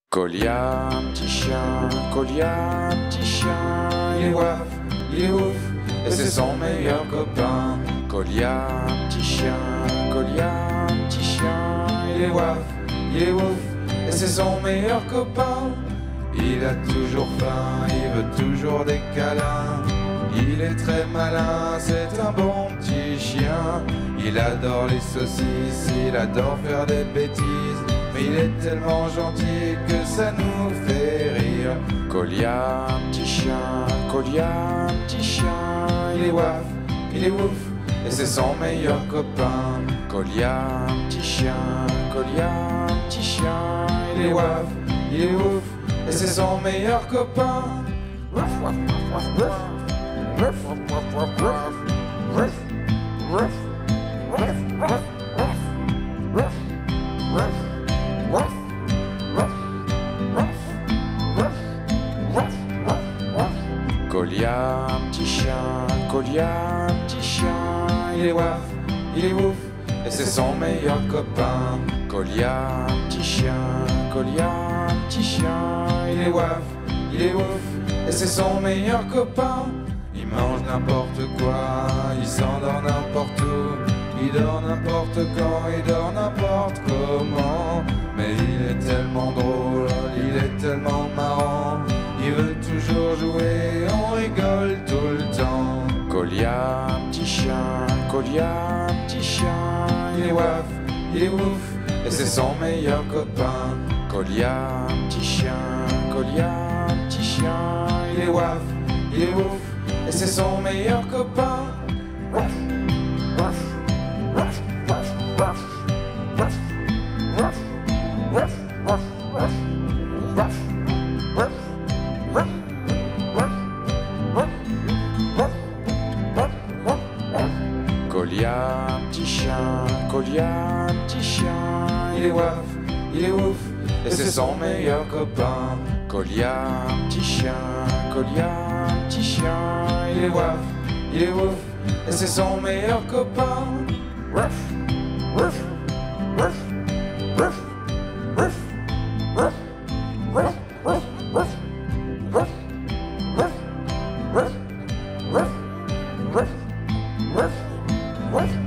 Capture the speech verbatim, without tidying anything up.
Colia, petit chien, Colia, petit chien, il est waf, il est ouf, et c'est son meilleur copain. Colia, petit chien, Colia, petit chien, il est waf, il est ouf, et c'est son meilleur copain. Il a toujours faim, il veut toujours des câlins. Il est très malin, c'est un bon petit chien. Il adore les saucisses, il adore faire des bêtises. Mais il est tellement gentil que ça nous fait rire. Colia, petit chien, Colia, petit chien, il est waf, il est ouf, et c'est son meilleur copain. Colia, petit chien, Colia, petit chien, il est waf, il est ouf, et c'est son meilleur copain. Waf, waf, waf, waf, waf, waf, waf, waf, waf, waf, waf, waf, waf, waf. Colia, petit chien, Colia, petit chien, il est waf, il est ouf, et c'est son meilleur copain. Colia, petit chien, Colia, petit chien, il est waf, il est ouf, et c'est son meilleur copain. Il mange n'importe quoi, il s'endort n'importe où, il dort n'importe quand, il dort n'importe comment. Mais il est tellement drôle, il est tellement marrant, il veut toujours jouer, on rigole tout le temps. Colia, petit chien, Colia, petit chien, il est waf, il est ouf, et c'est son meilleur copain. Colia, petit chien, Colia, petit chien, il est waf, il est ouf, et c'est son meilleur copain. Waf, waf, waf, waf, waf, waf, waf, waf, waf, waf, waf, waf, waf, waf, waf, waf, waf, waf. Colia, petit chien, Colia, petit chien, il est waf, il est ouf, et c'est son meilleur copain. Colia, petit chien, Colia, petit chien, il est waf, il est ouf, et c'est son meilleur copain. Waf, waf, waf, waf, waf, waf, waf, waf, waf, waf, waf, waf, waf, waf, waf, waf.